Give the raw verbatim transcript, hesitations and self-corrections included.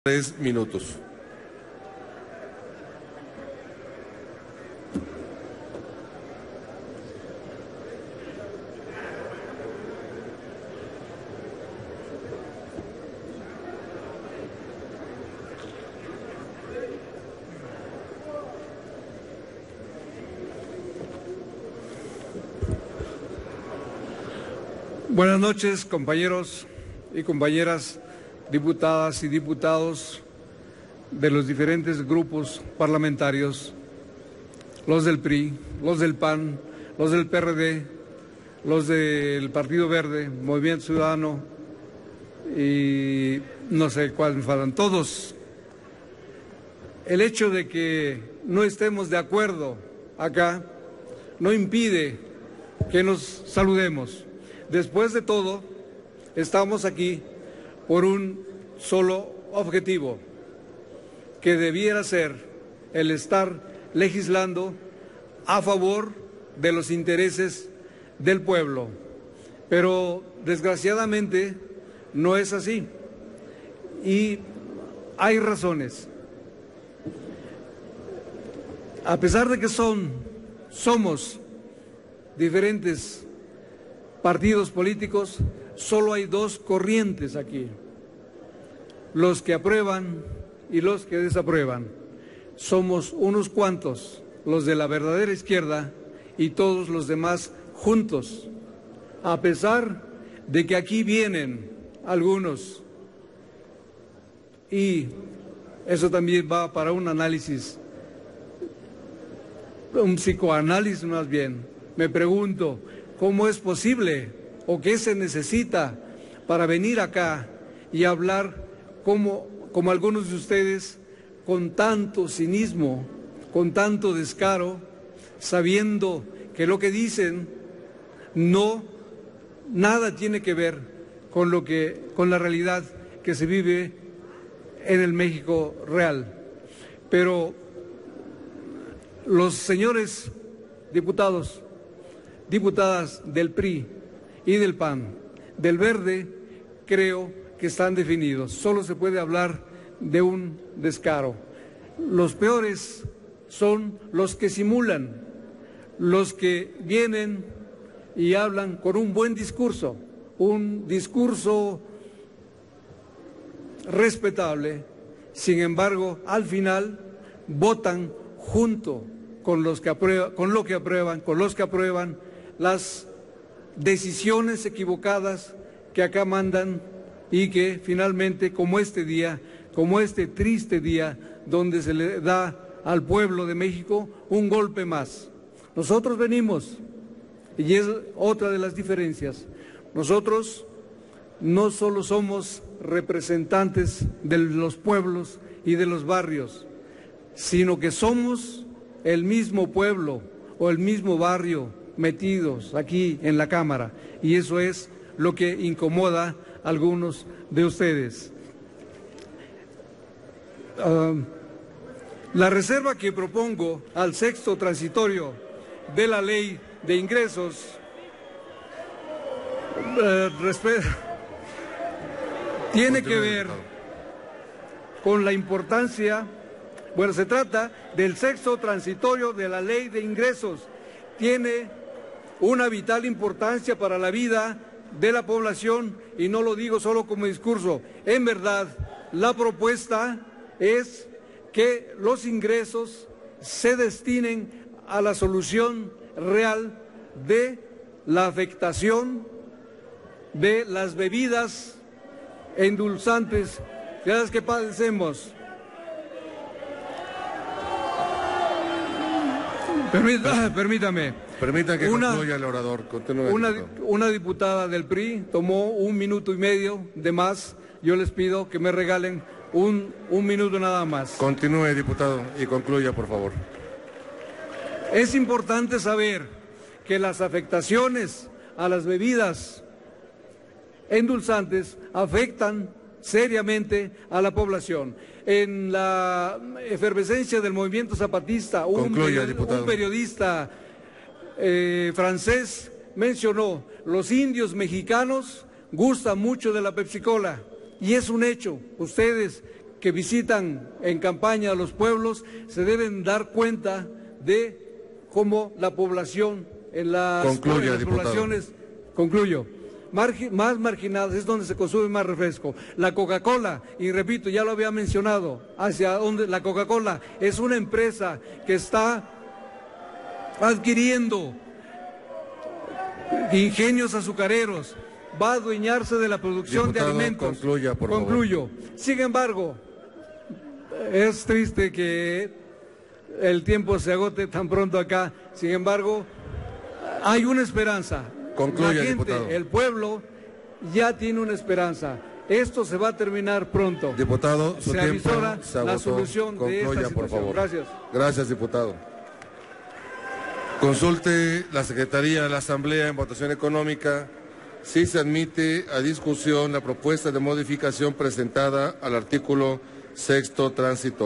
Tres minutos. Buenas noches, compañeros y compañeras, diputadas y diputados de los diferentes grupos parlamentarios, los del P R I, los del P A N, los del P R D, los del Partido Verde, Movimiento Ciudadano y no sé cuál me faltan, todos. El hecho de que no estemos de acuerdo acá no impide que nos saludemos. Después de todo, estamos aquí por un solo objetivo, que debiera ser el estar legislando a favor de los intereses del pueblo. Pero desgraciadamente no es así y hay razones. A pesar de que son, somos diferentes partidos políticos, solo hay dos corrientes aquí, los que aprueban y los que desaprueban. Somos unos cuantos, los de la verdadera izquierda y todos los demás juntos, a pesar de que aquí vienen algunos, y eso también va para un análisis, un psicoanálisis más bien. Me pregunto, ¿cómo es posible o qué se necesita para venir acá y hablar como, como algunos de ustedes con tanto cinismo, con tanto descaro, sabiendo que lo que dicen no, nada tiene que ver con lo que, con la realidad que se vive en el México real? Pero los señores diputados, diputadas del P R I y del P A N, del Verde, creo que están definidos. Solo se puede hablar de un descaro. Los peores son los que simulan, los que vienen y hablan con un buen discurso, un discurso respetable, sin embargo, al final votan junto con los que aprueban, con lo que aprueban, con los que aprueban las decisiones equivocadas que acá mandan y que finalmente, como este día, como este triste día, donde se le da al pueblo de México un golpe más. Nosotros venimos, y es otra de las diferencias, nosotros no solo somos representantes de los pueblos y de los barrios, sino que somos el mismo pueblo o el mismo barrio metidos aquí en la Cámara, y eso es lo que incomoda a algunos de ustedes. Uh, la reserva que propongo al sexto transitorio de la Ley de Ingresos uh, tiene que ver con la importancia, bueno, se trata del sexto transitorio de la Ley de Ingresos, tiene una vital importancia para la vida de la población y no lo digo solo como discurso. En verdad, la propuesta es que los ingresos se destinen a la solución real de la afectación de las bebidas endulzantes de las que padecemos. Permita, permítame. Permita que una, concluya el orador. Continúe, una, una diputada del P R I tomó un minuto y medio de más. Yo les pido que me regalen un, un minuto nada más. Continúe, diputado, y concluya, por favor. Es importante saber que las afectaciones a las bebidas endulzantes afectan seriamente a la población. En la efervescencia del movimiento zapatista, un, Concluya, period un periodista eh, francés mencionó: los indios mexicanos gustan mucho de la Pepsi Cola, y es un hecho. Ustedes que visitan en campaña a los pueblos se deben dar cuenta de cómo la población en las, Concluya, en las diputado. poblaciones, concluyo, margi, más marginadas es donde se consume más refresco. La Coca-Cola, y repito, ya lo había mencionado, hacia donde la Coca-Cola es una empresa que está adquiriendo ingenios azucareros, va a adueñarse de la producción Diputado, de alimentos. concluya, por Concluyo. Sin embargo, es triste que el tiempo se agote tan pronto acá. Sin embargo, hay una esperanza. Concluya, la gente, diputado. el pueblo ya tiene una esperanza. Esto se va a terminar pronto. Diputado, su se tiempo avisora se agotó. la solución Concluya, de esta por situación. favor. Gracias. Gracias, diputado. Consulte la Secretaría de la Asamblea en votación económica si se admite a discusión la propuesta de modificación presentada al artículo sexto tránsito.